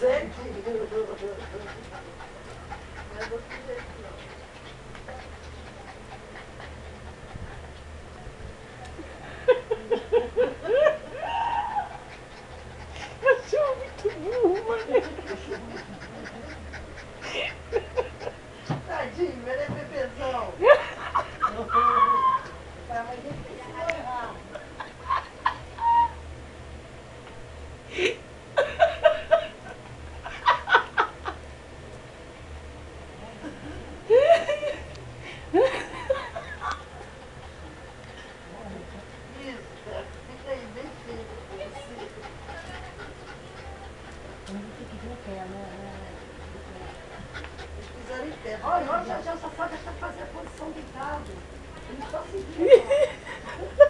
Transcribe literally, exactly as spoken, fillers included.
Gente. Achou muito burro, mano. Tadinho, ele é bebezão. Olha, hoje a gente só pode até fazer a posição deitado. Ele só se vira.